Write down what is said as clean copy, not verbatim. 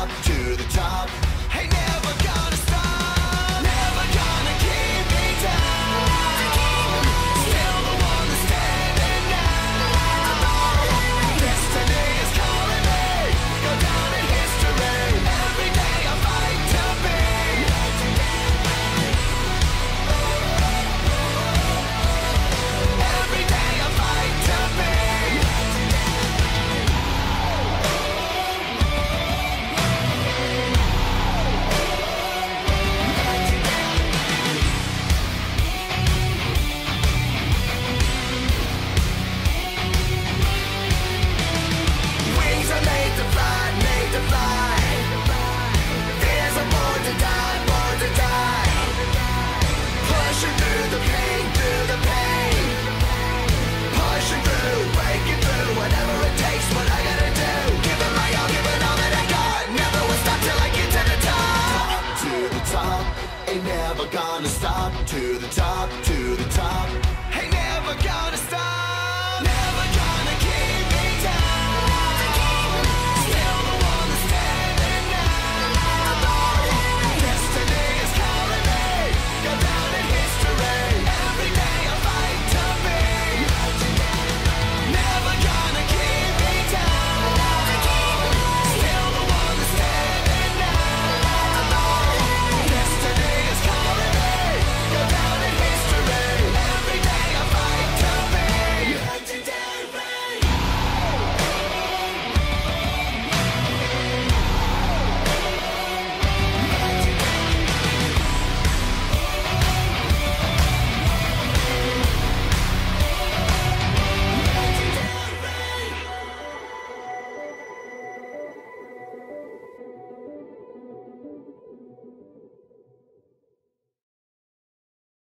top, to the top. Ain't never gonna stop, never gonna keep me down. Still the one that's standing now. Destiny is calling me, go down in history. Every day I fight to be. Every day I fight to be. Wings are made to fly, made to fly. Fears are born to die, born to die. Pushing through the pain, through the pain. Pushing through, breaking through, whatever it takes, what I gotta do. Giving my all, giving all that I got. Never will stop till I get to the top. To the top, ain't never gonna stop. To the top,